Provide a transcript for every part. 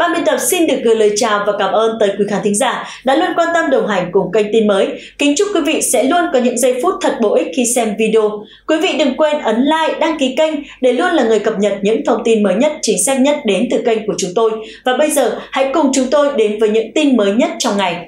Ban biên tập xin được gửi lời chào và cảm ơn tới quý khán thính giả đã luôn quan tâm đồng hành cùng kênh tin mới. Kính chúc quý vị sẽ luôn có những giây phút thật bổ ích khi xem video. Quý vị đừng quên ấn like, đăng ký kênh để luôn là người cập nhật những thông tin mới nhất, chính xác nhất đến từ kênh của chúng tôi. Và bây giờ hãy cùng chúng tôi đến với những tin mới nhất trong ngày.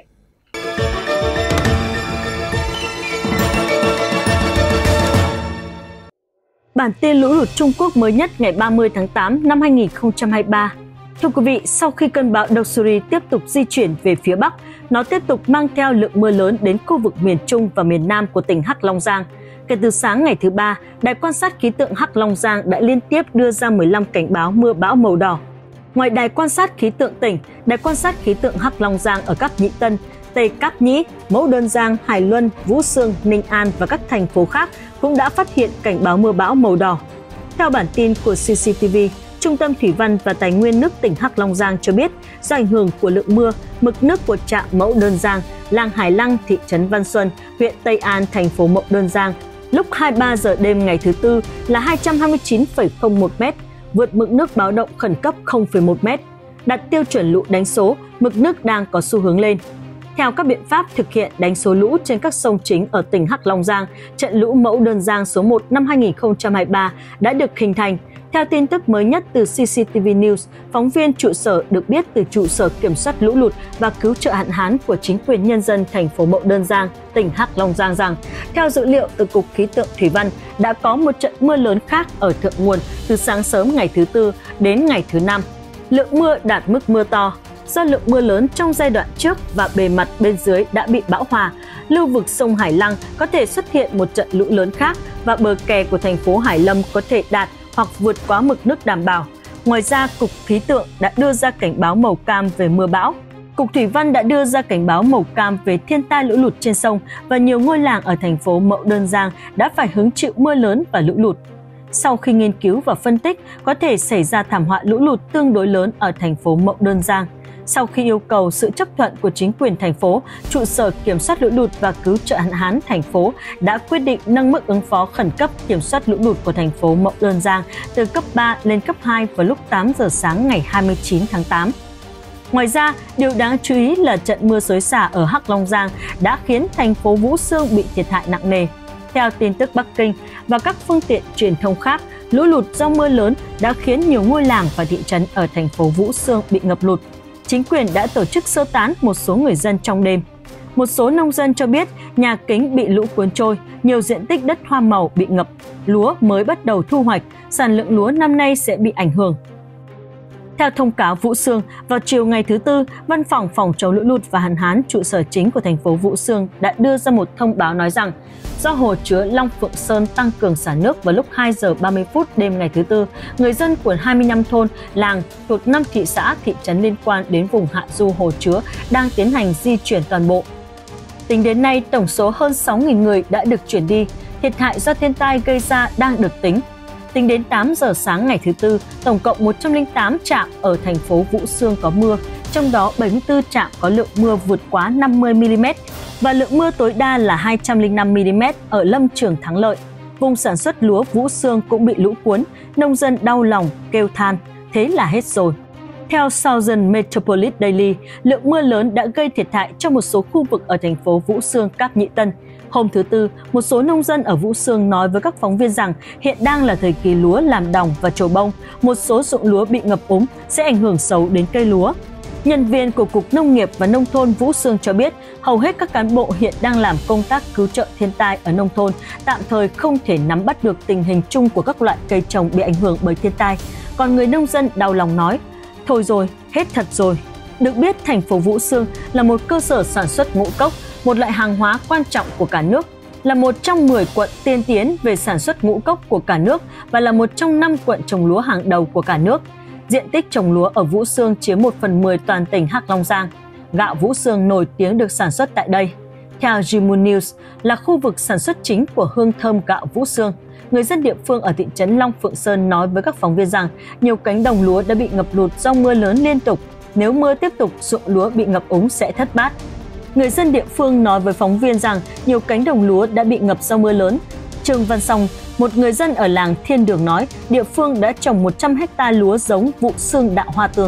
Bản tin lũ lụt Trung Quốc mới nhất ngày 30 tháng 8 năm 2023. Thưa quý vị, sau khi cơn bão Doksuri tiếp tục di chuyển về phía Bắc, nó tiếp tục mang theo lượng mưa lớn đến khu vực miền Trung và miền Nam của tỉnh Hắc Long Giang. Kể từ sáng ngày thứ Ba, Đài quan sát khí tượng Hắc Long Giang đã liên tiếp đưa ra 15 cảnh báo mưa bão màu đỏ. Ngoài Đài quan sát khí tượng tỉnh, Đài quan sát khí tượng Hắc Long Giang ở các Nhị Tân, Tây Cáp Nhĩ, Mẫu Đơn Giang, Hải Luân, Vũ Xương, Ninh An và các thành phố khác cũng đã phát hiện cảnh báo mưa bão màu đỏ. Theo bản tin của CCTV, Trung tâm Thủy văn và Tài nguyên nước tỉnh Hắc Long Giang cho biết, do ảnh hưởng của lượng mưa, mực nước của trạm Mẫu Đơn Giang, làng Hải Lăng, thị trấn Văn Xuân, huyện Tây An, thành phố Mẫu Đơn Giang, lúc 23 giờ đêm ngày thứ Tư là 229,01 m, vượt mực nước báo động khẩn cấp 0,1 m, đặt tiêu chuẩn lũ đánh số, mực nước đang có xu hướng lên. Theo các biện pháp thực hiện đánh số lũ trên các sông chính ở tỉnh Hắc Long Giang, trận lũ Mẫu Đơn Giang số 1 năm 2023 đã được hình thành. Theo tin tức mới nhất từ CCTV News, phóng viên trụ sở được biết từ trụ sở kiểm soát lũ lụt và cứu trợ hạn hán của chính quyền nhân dân thành phố Mẫu Đơn Giang, tỉnh Hắc Long Giang rằng, theo dữ liệu từ Cục Khí tượng Thủy văn, đã có một trận mưa lớn khác ở thượng nguồn từ sáng sớm ngày thứ Tư đến ngày thứ Năm. Lượng mưa đạt mức mưa to. Do lượng mưa lớn trong giai đoạn trước và bề mặt bên dưới đã bị bão hòa, lưu vực sông Hải Lăng có thể xuất hiện một trận lũ lớn khác và bờ kè của thành phố Hải Lâm có thể đạt hoặc vượt quá mực nước đảm bảo. Ngoài ra, Cục Khí tượng đã đưa ra cảnh báo màu cam về mưa bão. Cục Thủy văn đã đưa ra cảnh báo màu cam về thiên tai lũ lụt trên sông và nhiều ngôi làng ở thành phố Mẫu Đơn Giang đã phải hứng chịu mưa lớn và lũ lụt. Sau khi nghiên cứu và phân tích, có thể xảy ra thảm họa lũ lụt tương đối lớn ở thành phố Mẫu Đơn Giang. Sau khi yêu cầu sự chấp thuận của chính quyền thành phố, trụ sở kiểm soát lũ lụt và cứu trợ hạn hán thành phố đã quyết định nâng mức ứng phó khẩn cấp kiểm soát lũ lụt của thành phố Mẫu Đơn Giang từ cấp 3 lên cấp 2 vào lúc 8 giờ sáng ngày 29 tháng 8. Ngoài ra, điều đáng chú ý là trận mưa xối xả ở Hắc Long Giang đã khiến thành phố Vũ Xương bị thiệt hại nặng nề. Theo tin tức Bắc Kinh và các phương tiện truyền thông khác, lũ lụt do mưa lớn đã khiến nhiều ngôi làng và thị trấn ở thành phố Vũ Xương bị ngập lụt. Chính quyền đã tổ chức sơ tán một số người dân trong đêm. Một số nông dân cho biết nhà kính bị lũ cuốn trôi, nhiều diện tích đất hoa màu bị ngập, lúa mới bắt đầu thu hoạch, sản lượng lúa năm nay sẽ bị ảnh hưởng. Theo thông cáo Vũ Xương, vào chiều ngày thứ Tư, Văn phòng Phòng chống lũ lụt và hạn hán trụ sở chính của thành phố Vũ Xương đã đưa ra một thông báo nói rằng do hồ chứa Long Phượng Sơn tăng cường xả nước vào lúc 2 giờ 30 phút đêm ngày thứ Tư, người dân của 25 thôn, làng thuộc 5 thị xã, thị trấn liên quan đến vùng hạ du hồ chứa đang tiến hành di chuyển toàn bộ. Tính đến nay, tổng số hơn 6.000 người đã được chuyển đi, thiệt hại do thiên tai gây ra đang được tính. Tính đến 8 giờ sáng ngày thứ Tư, tổng cộng 108 trạm ở thành phố Vũ Xương có mưa, trong đó 74 trạm có lượng mưa vượt quá 50 mm và lượng mưa tối đa là 205 mm ở Lâm Trường Thắng Lợi. Vùng sản xuất lúa Vũ Xương cũng bị lũ cuốn, nông dân đau lòng, kêu than, thế là hết rồi. Theo Southern Metropolis Daily, lượng mưa lớn đã gây thiệt hại cho một số khu vực ở thành phố Vũ Xương, Cáp Nhĩ Tân. Hôm thứ Tư, một số nông dân ở Vũ Xương nói với các phóng viên rằng hiện đang là thời kỳ lúa làm đồng và trổ bông, một số ruộng lúa bị ngập úng sẽ ảnh hưởng xấu đến cây lúa. Nhân viên của Cục Nông nghiệp và Nông thôn Vũ Xương cho biết hầu hết các cán bộ hiện đang làm công tác cứu trợ thiên tai ở nông thôn, tạm thời không thể nắm bắt được tình hình chung của các loại cây trồng bị ảnh hưởng bởi thiên tai. Còn người nông dân đau lòng nói, thôi rồi, hết thật rồi. Được biết, thành phố Vũ Xương là một cơ sở sản xuất ngũ cốc, một loại hàng hóa quan trọng của cả nước, là một trong 10 quận tiên tiến về sản xuất ngũ cốc của cả nước và là một trong 5 quận trồng lúa hàng đầu của cả nước. Diện tích trồng lúa ở Vũ Xương chiếm 1/10 toàn tỉnh Hắc Long Giang. Gạo Vũ Xương nổi tiếng được sản xuất tại đây. Theo Jimu News, là khu vực sản xuất chính của hương thơm gạo Vũ Xương. Người dân địa phương ở thị trấn Long Phượng Sơn nói với các phóng viên rằng nhiều cánh đồng lúa đã bị ngập lụt do mưa lớn liên tục. Nếu mưa tiếp tục, ruộng lúa bị ngập úng sẽ thất bát. Người dân địa phương nói với phóng viên rằng nhiều cánh đồng lúa đã bị ngập do mưa lớn. Trương Văn Song, một người dân ở làng Thiên Đường nói, địa phương đã trồng 100 ha lúa giống Vũ Xương Đạo Hoa Tường.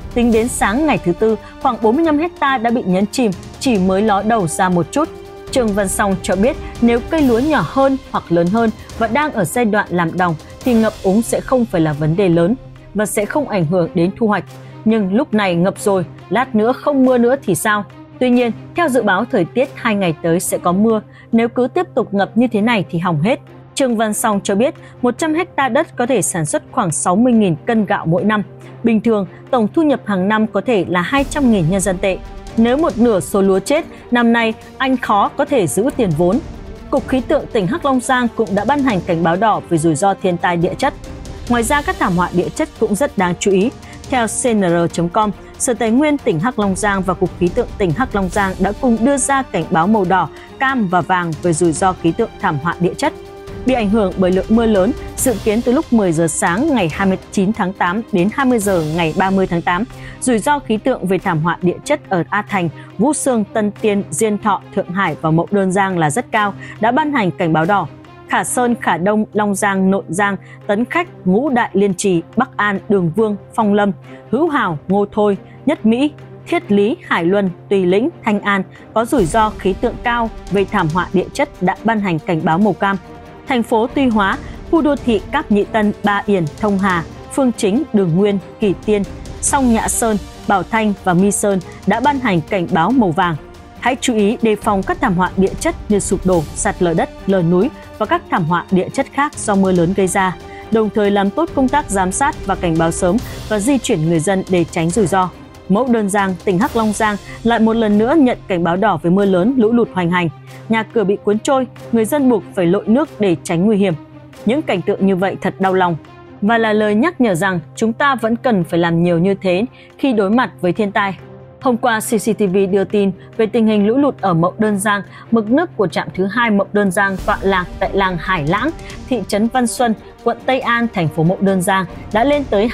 Tính đến sáng ngày thứ Tư, khoảng 45 hectare đã bị nhấn chìm, chỉ mới ló đầu ra một chút. Trương Văn Song cho biết nếu cây lúa nhỏ hơn hoặc lớn hơn và đang ở giai đoạn làm đồng thì ngập úng sẽ không phải là vấn đề lớn và sẽ không ảnh hưởng đến thu hoạch. Nhưng lúc này ngập rồi, lát nữa không mưa nữa thì sao? Tuy nhiên, theo dự báo thời tiết 2 ngày tới sẽ có mưa, nếu cứ tiếp tục ngập như thế này thì hỏng hết. Trương Văn Song cho biết 100 hectare đất có thể sản xuất khoảng 60.000 cân gạo mỗi năm. Bình thường, tổng thu nhập hàng năm có thể là 200.000 nhân dân tệ. Nếu một nửa số lúa chết, năm nay anh khó có thể giữ tiền vốn. Cục Khí tượng tỉnh Hắc Long Giang cũng đã ban hành cảnh báo đỏ về rủi ro thiên tai địa chất. Ngoài ra, các thảm họa địa chất cũng rất đáng chú ý. Theo CNR.com, Sở Tài nguyên tỉnh Hắc Long Giang và Cục Khí tượng tỉnh Hắc Long Giang đã cùng đưa ra cảnh báo màu đỏ, cam và vàng về rủi ro khí tượng thảm họa địa chất. Bị ảnh hưởng bởi lượng mưa lớn, dự kiến từ lúc 10 giờ sáng ngày 29 tháng 8 đến 20 giờ ngày 30 tháng 8, rủi ro khí tượng về thảm họa địa chất ở A Thành, Vũ Xương, Tân Tiên, Diên Thọ, Thượng Hải và Mậu Đơn Giang là rất cao, đã ban hành cảnh báo đỏ. Khả Sơn, Khả Đông, Long Giang, Nội Giang, Tấn Khách, Ngũ Đại Liên Trì, Bắc An, Đường Vương, Phong Lâm, Hữu Hào, Ngô Thôi, Nhất Mỹ, Thiết Lý, Hải Luân, Tùy Lĩnh, Thanh An có rủi ro khí tượng cao về thảm họa địa chất đã ban hành cảnh báo màu cam. Thành phố Tuy Hóa, khu đô thị Cáp Nhĩ Tân, Ba Yển, Thông Hà, Phương Chính, Đường Nguyên, Kỳ Tiên, Song Nhã Sơn, Bảo Thanh và My Sơn đã ban hành cảnh báo màu vàng. Hãy chú ý đề phòng các thảm họa địa chất như sụp đổ, sạt lở đất, lở núi và các thảm họa địa chất khác do mưa lớn gây ra, đồng thời làm tốt công tác giám sát và cảnh báo sớm và di chuyển người dân để tránh rủi ro. Mẫu Đơn Giang, tỉnh Hắc Long Giang lại một lần nữa nhận cảnh báo đỏ về mưa lớn, lũ lụt hoành hành. Nhà cửa bị cuốn trôi, người dân buộc phải lội nước để tránh nguy hiểm. Những cảnh tượng như vậy thật đau lòng và là lời nhắc nhở rằng chúng ta vẫn cần phải làm nhiều như thế khi đối mặt với thiên tai. Hôm qua, CCTV đưa tin về tình hình lũ lụt ở Mậu Đơn Giang. Mực nước của trạm thứ 2 Mậu Đơn Giang tọa lạc tại làng Hải Lãng, thị trấn Văn Xuân, quận Tây An, thành phố Mậu Đơn Giang đã lên tới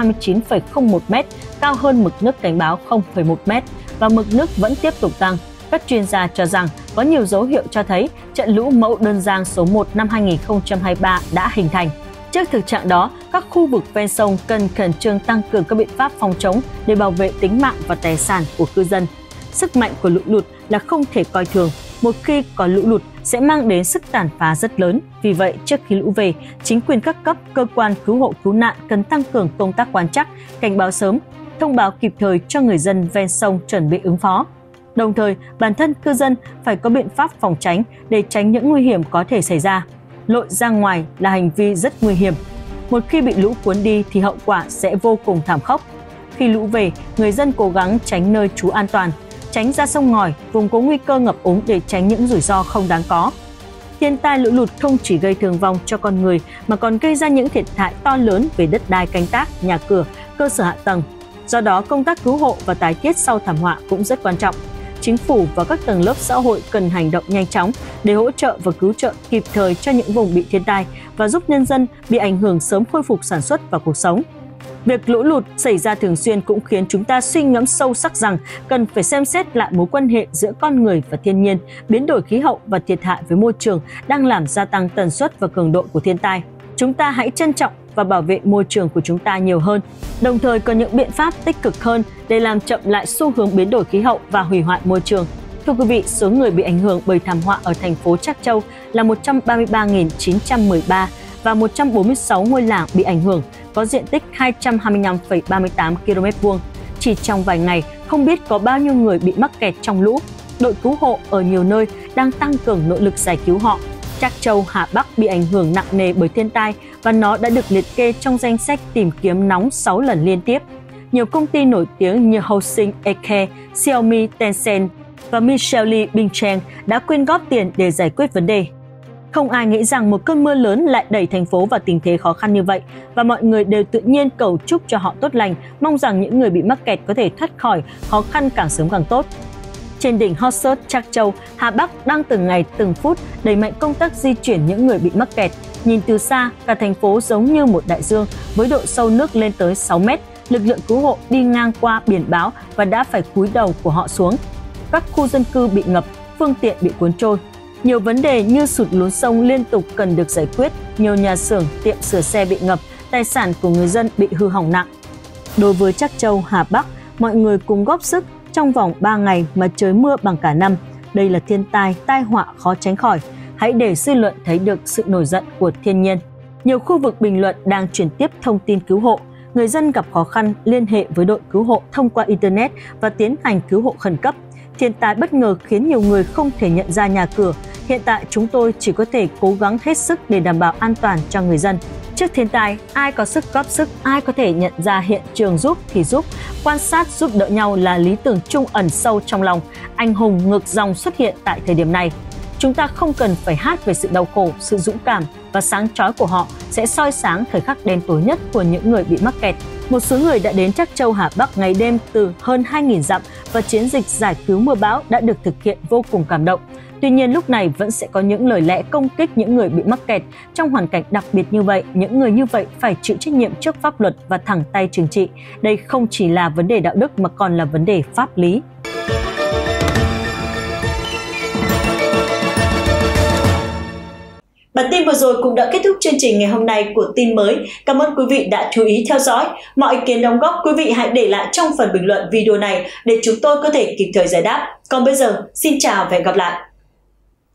229,01 m, cao hơn mực nước cảnh báo 0,1 m và mực nước vẫn tiếp tục tăng. Các chuyên gia cho rằng có nhiều dấu hiệu cho thấy trận lũ Mậu Đơn Giang số 1 năm 2023 đã hình thành. Trước thực trạng đó, các khu vực ven sông cần khẩn trương tăng cường các biện pháp phòng chống để bảo vệ tính mạng và tài sản của cư dân. Sức mạnh của lũ lụt là không thể coi thường. Một khi có lũ lụt sẽ mang đến sức tàn phá rất lớn. Vì vậy, trước khi lũ về, chính quyền các cấp, cơ quan cứu hộ cứu nạn cần tăng cường công tác quan trắc, cảnh báo sớm, thông báo kịp thời cho người dân ven sông chuẩn bị ứng phó. Đồng thời, bản thân cư dân phải có biện pháp phòng tránh để tránh những nguy hiểm có thể xảy ra. Lội ra ngoài là hành vi rất nguy hiểm. Một khi bị lũ cuốn đi thì hậu quả sẽ vô cùng thảm khốc. Khi lũ về, người dân cố gắng tránh nơi trú an toàn, tránh ra sông ngòi, vùng có nguy cơ ngập úng để tránh những rủi ro không đáng có. Thiên tai lũ lụt không chỉ gây thương vong cho con người mà còn gây ra những thiệt hại to lớn về đất đai canh tác, nhà cửa, cơ sở hạ tầng. Do đó, công tác cứu hộ và tái thiết sau thảm họa cũng rất quan trọng. Chính phủ và các tầng lớp xã hội cần hành động nhanh chóng để hỗ trợ và cứu trợ kịp thời cho những vùng bị thiên tai và giúp nhân dân bị ảnh hưởng sớm khôi phục sản xuất và cuộc sống. Việc lũ lụt xảy ra thường xuyên cũng khiến chúng ta suy ngẫm sâu sắc rằng cần phải xem xét lại mối quan hệ giữa con người và thiên nhiên, biến đổi khí hậu và thiệt hại với môi trường đang làm gia tăng tần suất và cường độ của thiên tai. Chúng ta hãy trân trọng và bảo vệ môi trường của chúng ta nhiều hơn, đồng thời có những biện pháp tích cực hơn để làm chậm lại xu hướng biến đổi khí hậu và hủy hoại môi trường. Thưa quý vị, số người bị ảnh hưởng bởi thảm họa ở thành phố Trắc Châu là 133.913 và 146 ngôi làng bị ảnh hưởng, có diện tích 225,38 km². Chỉ trong vài ngày, không biết có bao nhiêu người bị mắc kẹt trong lũ. Đội cứu hộ ở nhiều nơi đang tăng cường nỗ lực giải cứu họ. Trắc Châu, Hà Bắc bị ảnh hưởng nặng nề bởi thiên tai và nó đã được liệt kê trong danh sách tìm kiếm nóng 6 lần liên tiếp. Nhiều công ty nổi tiếng như Housing Eke, Xiaomi, Tencent và Michelin Bingcheng đã quyên góp tiền để giải quyết vấn đề. Không ai nghĩ rằng một cơn mưa lớn lại đẩy thành phố vào tình thế khó khăn như vậy và mọi người đều tự nhiên cầu chúc cho họ tốt lành, mong rằng những người bị mắc kẹt có thể thoát khỏi khó khăn càng sớm càng tốt. Trên đỉnh Hot Search Trắc Châu, Hà Bắc đang từng ngày từng phút đẩy mạnh công tác di chuyển những người bị mắc kẹt. Nhìn từ xa, cả thành phố giống như một đại dương với độ sâu nước lên tới 6 mét. Lực lượng cứu hộ đi ngang qua biển báo và đã phải cúi đầu của họ xuống. Các khu dân cư bị ngập, phương tiện bị cuốn trôi. Nhiều vấn đề như sụt lún sông liên tục cần được giải quyết. Nhiều nhà xưởng, tiệm sửa xe bị ngập, tài sản của người dân bị hư hỏng nặng. Đối với Trắc Châu, Hà Bắc, mọi người cùng góp sức trong vòng 3 ngày mà trời mưa bằng cả năm. Đây là thiên tai, tai họa khó tránh khỏi. Hãy để dư luận thấy được sự nổi giận của thiên nhiên. Nhiều khu vực bình luận đang truyền tiếp thông tin cứu hộ. Người dân gặp khó khăn liên hệ với đội cứu hộ thông qua Internet và tiến hành cứu hộ khẩn cấp. Thiên tai bất ngờ khiến nhiều người không thể nhận ra nhà cửa. Hiện tại chúng tôi chỉ có thể cố gắng hết sức để đảm bảo an toàn cho người dân. Trước thiên tai, ai có sức góp sức, ai có thể nhận ra hiện trường giúp thì giúp. Quan sát giúp đỡ nhau là lý tưởng chung ẩn sâu trong lòng. Anh hùng ngược dòng xuất hiện tại thời điểm này. Chúng ta không cần phải hát về sự đau khổ, sự dũng cảm và sáng chói của họ sẽ soi sáng thời khắc đen tối nhất của những người bị mắc kẹt. Một số người đã đến Trắc Châu, Hà Bắc ngày đêm từ hơn 2.000 dặm và chiến dịch giải cứu mưa bão đã được thực hiện vô cùng cảm động. Tuy nhiên lúc này vẫn sẽ có những lời lẽ công kích những người bị mắc kẹt. Trong hoàn cảnh đặc biệt như vậy, những người như vậy phải chịu trách nhiệm trước pháp luật và thẳng tay trừng trị. Đây không chỉ là vấn đề đạo đức mà còn là vấn đề pháp lý. Bản tin vừa rồi cũng đã kết thúc chương trình ngày hôm nay của Tin Mới. Cảm ơn quý vị đã chú ý theo dõi. Mọi ý kiến đóng góp quý vị hãy để lại trong phần bình luận video này để chúng tôi có thể kịp thời giải đáp. Còn bây giờ, xin chào và hẹn gặp lại!